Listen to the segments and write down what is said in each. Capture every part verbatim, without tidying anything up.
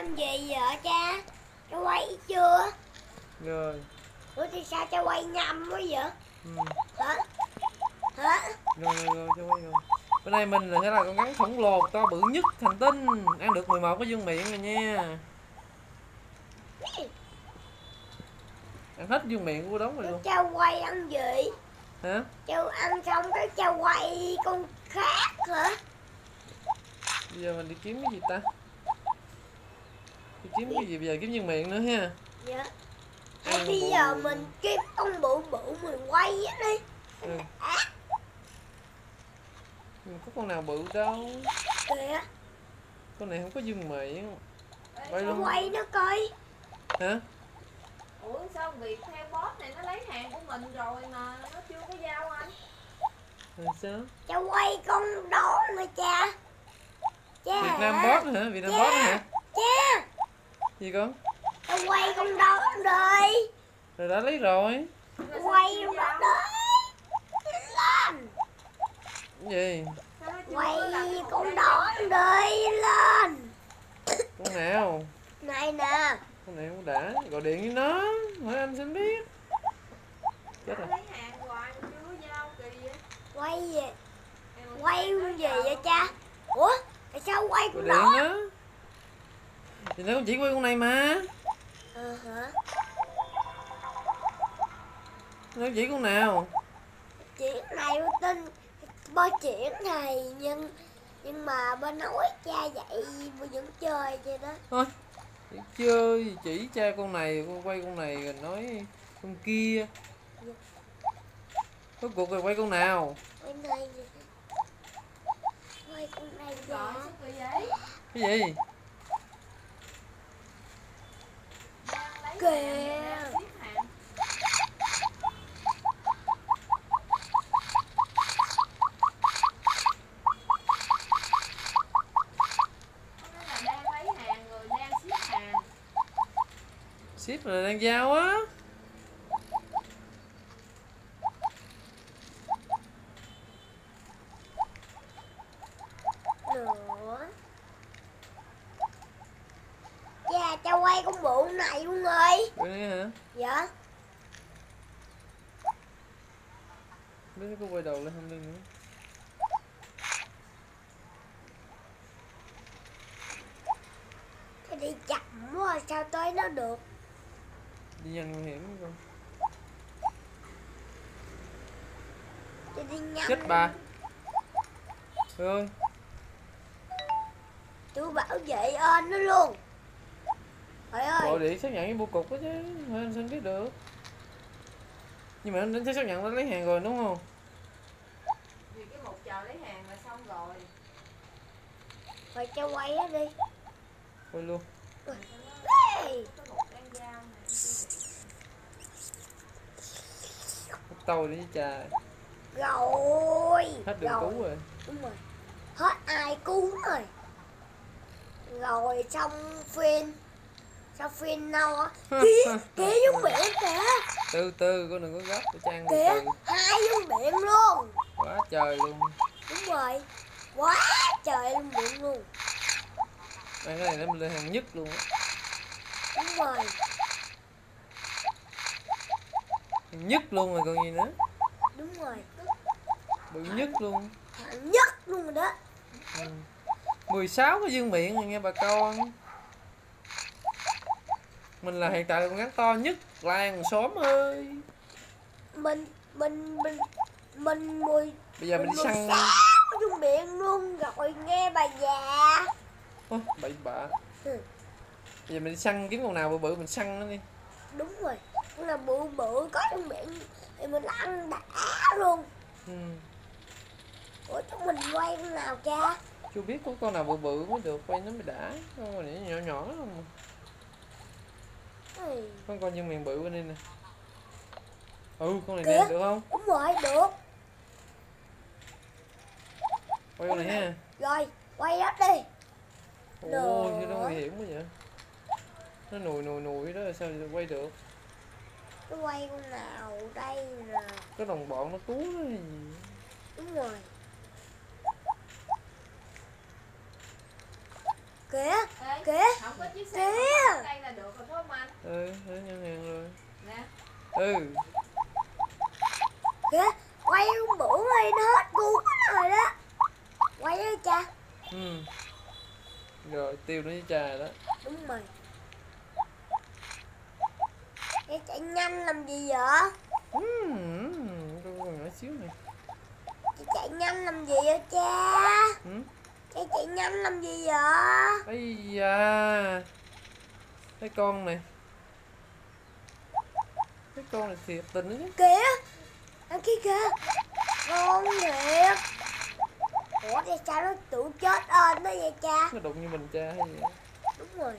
làm gì vậy cha? Cha quay chưa? Rồi. Ủa thì sao cha quay nhầm quá vậy? Ừ. Hả? Hả? Rồi rồi rồi, cho quay rồi. Bữa nay mình là sẽ là con rắn khổng lồ to bự nhất hành tinh, ăn được mười một cái vương miện rồi nha. Ăn hết vương miện của đống rồi luôn. Cha quay ăn gì? Hả? Cha ăn xong cái cha quay con khác hả? Bây giờ mình đi kiếm cái gì ta? Đi kiếm cái gì bây giờ, kiếm vương miện nữa ha. Dạ. Ăn Hay bây bự giờ bự. mình kiếm con bự bự mình quay á đi. Ừ. À, Không có con nào bự đâu. kìa. Con này không có vương miện. Quay Cha luôn. quay nó coi. Hả? Ủa sao việc theo boss này nó lấy hàng của mình rồi mà nó chưa có giao anh? Rồi sao? Cha quay con đó mà cha. Cha Việt Nam hả? Boss hả? Việt Nam Cha. Boss hả? Cha. Gì con? Cha quay con đó rồi. Rồi đã lấy rồi. Quay con đó đấy. Lên. Cái gì? Quay con đó đi lên. Con nào? Này nè. Con này không đã. Gọi điện với nó. Hỏi anh xin biết. Chết rồi. Lấy hàng hoài mà chưa có giao kỳ vậy. Quay gì? Quay gì vậy cha? Ủa? Tại sao quay Gọi con điện đó? đó. Thì nó chỉ quay con này mà. Ờ hả? Nó chỉ con nào? Chuyện này tôi tin bơ chuyện này nhưng nhưng mà bên nói cha vậy tôi vẫn chơi vậy đó. Thôi. Chỉ chơi chỉ cha con này, con quay con này rồi nói con kia. Rốt cuộc rồi quay con nào? Quay này quay con này Gọi dạ. sao kỳ vậy? Cái gì? Đang lấy Kìa. hàng, đang ship hàng. Có nghĩa là đang lấy hàng rồi đang ship hàng. Ship là đang giao á. Nữa. Cha cha quay con bộ này luôn rồi. Cái này hả? Dạ. Biết nó có quay đầu lên không đi nữa. Cái đi chậm quá sao tới nó được. Đi nhanh nguy hiểm không? Cái đi nhanh. Chết bà. Trời ơi. Tôi bảo vệ ơn nó luôn. Trời ơi. Gọi điện xác nhận với bưu cục đó chứ. Thôi anh xin biết được. Nhưng mà anh đến xác nhận nó lấy hàng rồi đúng không? Vì cái một chờ lấy hàng là xong rồi. Rồi cho quay á đi. Quay luôn. Ê. Cái một đang giao này. Bắt tàu đi trời. Rồi. Hết đường rồi. cứu rồi. Đúng rồi. Hết ai cứu rồi. Rồi xong phim. Xong phim đâu á. Kìa, kìa giống biển kìa. Từ từ con đừng có gấp để trang từ Kìa, từ. hai giống biển luôn. Quá trời luôn. Đúng rồi. Quá trời giống biển luôn. Đây, cái này nó lên hàng nhất luôn á. Đúng rồi. Hàng nhất luôn rồi còn gì nữa. Đúng rồi. Bự nhất luôn. Hạng nhất luôn rồi đó. Ừ. mười sáu cái dương miệng rồi nghe bà con. Mình là hiện tại là con rắn to nhất làng xóm ơi. Mình mình mình mình mười Bây giờ mình, mình đi săn. chung miệng luôn rồi nghe bà già. Ôi, bậy bạ. Ừ. Bây giờ mình đi săn kiếm con nào bự bự mình săn nó đi. Đúng rồi. Con nào bự bự có trong miệng thì mình ăn đã luôn. Ừ. Ủa chúng mình quay con nào cha? Chưa biết có con nào bự bự mới được quay nó mới đã. Con này nhỏ nhỏ không mà. Ừ. Con con dương miệng bự bên đây nè. Ừ con này Kìa. nè được không? Đúng rồi được. Quay con này ha. Rồi quay đó đi. Ôi chứ nó nguy hiểm quá vậy. Nó nùi nùi nùi đó sao quay được. Nó quay con nào đây nè. Có đồng bọn nó cứu nó hay gì. Đúng rồi. Kìa, Ê, kìa, không có chiếc xe kìa. không đây là được rồi phải không anh? Ừ, thế nhân hàng rồi. Nè. Ừ. Kìa, quay con bự ơi, nó hết cuốn rồi đó. Quay đó cha. Ừ. Rồi tiêu nó với trà đó. Đúng rồi. Cái chạy nhanh làm gì vậy? Ừm, con con nhỏ xíu này. Cái chạy nhanh làm gì vậy cha? Ừ. Cái chạy nhanh làm gì vậy? Ây da. Cái con này. Cái con này thiệt tình đó chứ. Kìa, ở kia kìa. Ngon thiệt. Ủa thì sao nó tự chết ơn đó vậy cha? Nó đụng như mình cha hay gì. Đúng rồi.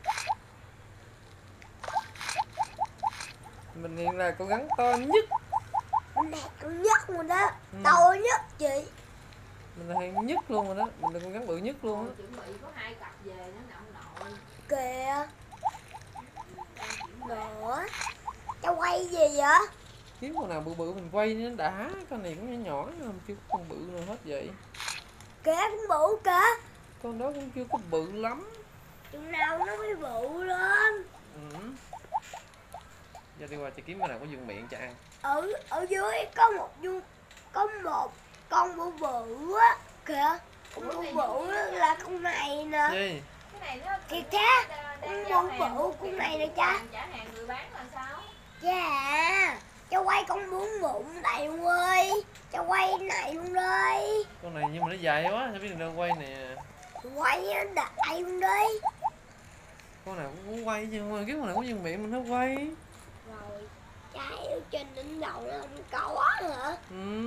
Mình hiện là cố gắng to nhất. Mình hạng nhất rồi đó. Ừ. To nhất chị. Mình là hạng nhất luôn rồi đó. Mình là con gắn bự nhất luôn Ôi, á. chuẩn bị có hai cặp về nữa nè ông nội. Kìa. Đang chuyển về. Nữa. Cháu quay gì vậy? Kiếm con nào bự bự mình quay nó đã. Con này cũng nhỏ nhỏ không chưa có con bự nào hết vậy. Kìa cũng bự kìa. Con đó cũng chưa có bự lắm. Chừng nào nó mới bự lên. Ừ. Giờ đi qua chị kiếm cái nào có dương miệng cho ăn. Ở ở dưới có một dung có một con bự bự á kìa. Con bự bự á là con này nè. Gì? Cái này nó Thiệt thế. đang- Con đang giao bự hàng bự luôn, con kìa, này nè kìa, cha. trả hàng người bán là sao? Dạ. Cháu quay con bướm bụng này luôn ơi. Cháu quay này luôn đây. Con này nhưng mà nó dài quá, sao biết được đâu quay nè. Quay nó đại luôn đi. Con nào cũng muốn quay chứ mà kiếm con nào có dương miệng mình nó quay. Rồi. Trái ở trên đỉnh đầu nó không có hả? Ừ.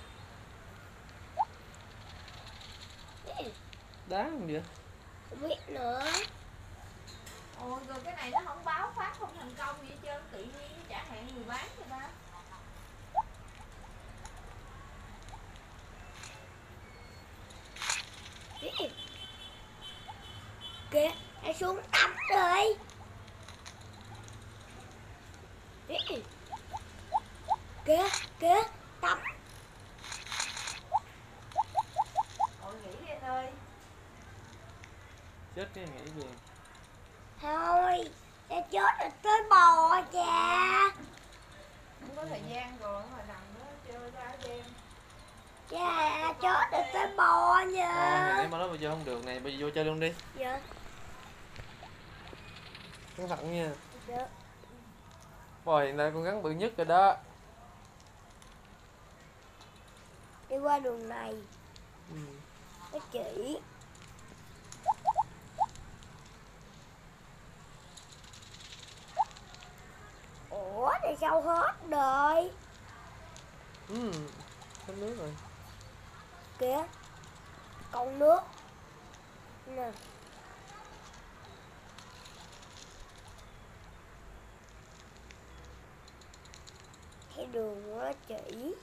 Đá không vậy? Không biết nữa. Ôi rồi cái này nó không báo phát không thành công gì hết trơn, tự nhiên nó trả hàng người bán vậy ta. Kìa, nó xuống tắm rồi. Kìa, kìa, tắm. Ôi nghỉ đi anh ơi. Chết cái nghĩ gì. Thôi, sẽ chết rồi tới bò cha. Không có thời gian rồi mà nằm nó chơi ra đêm. Cha, chết rồi tới bò Ờ, nha. em mà nói bây giờ không được này, bây giờ vô chơi luôn đi. Dạ. Cẩn thận nha. Dạ. Rồi hiện tại con gắn bự nhất rồi đó. Đi qua đường này. Ừ. Nó chỉ. Ủa, tại sao hết rồi? Ừ. Có nước rồi. Kìa, còn nước. Nè. Cái đường nó chỉ.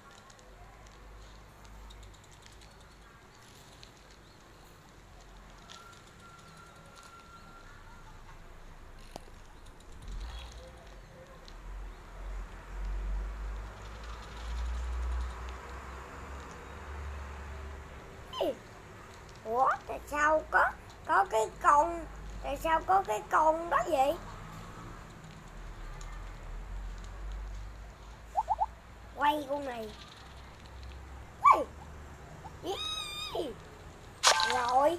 Ủa, tại sao có có cái con, tại sao có cái con đó vậy? Quay con này. Ui. Ý. Rồi.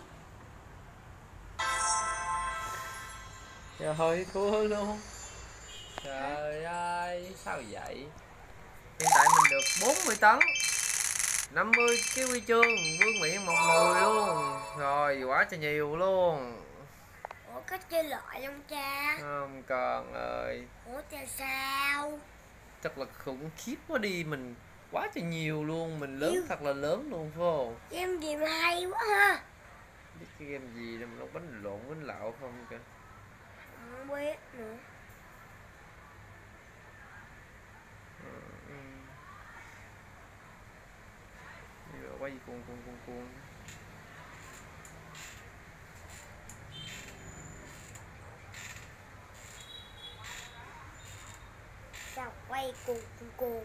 Rồi thôi thua luôn. Trời ơi, sao vậy? Hiện tại mình được bốn mươi tấn, năm mươi cái huy chương, vương miện một người luôn. Rồi, quá trời nhiều luôn. Ủa, có chơi loại không cha? Không còn ơi. Ủa, tại sao? Chắc là khủng khiếp quá đi, mình quá trời nhiều luôn, mình lớn Yêu. thật là lớn luôn phải không? Game gì mà hay quá ha. Biết cái game gì đâu mà nó bánh lộn bánh lạo không kìa. Không biết nữa. Ừ, ừ. Bây giờ quay cuồng cuồng cuồng cuồng. Sao quay cuồng cuồng cuồng.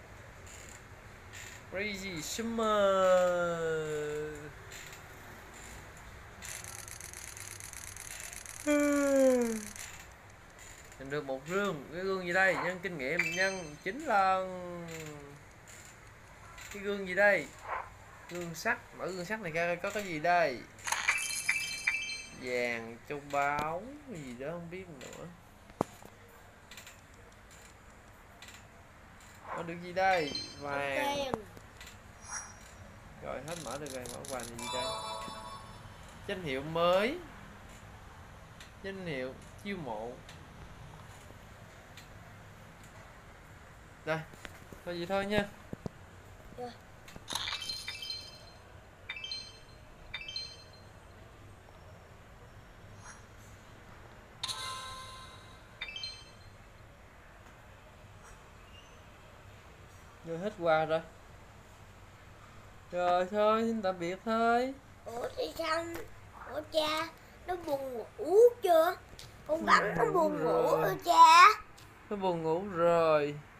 Crazy Summer. Nhận được một gương. Cái gương gì đây? Nhân kinh nghiệm nhân chín lần. Cái gương gì đây? Gương sắt. Mở gương sắt này ra có cái gì đây? Vàng, châu báu, cái gì đó không biết nữa. Có được gì đây? Vàng. Tiền. Rồi hết mở được rồi, mở vàng là gì đây? Danh hiệu mới. Danh hiệu chiêu mộ. Rồi, thôi vậy thôi nha. Rồi. Rồi hết quà rồi. Rồi thôi, xin tạm biệt thôi. Ủa thì sao? Ủa cha, nó buồn ngủ chưa? Con bắn nó buồn ngủ rồi. rồi cha. Nó buồn ngủ rồi.